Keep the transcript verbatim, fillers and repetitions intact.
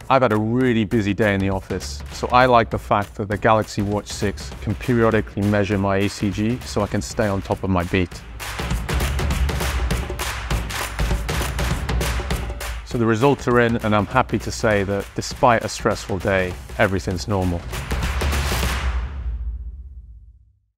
I've had a really busy day in the office, so I like the fact that the Galaxy Watch six can periodically measure my E C G so I can stay on top of my beat. So the results are in, and I'm happy to say that despite a stressful day, everything's normal.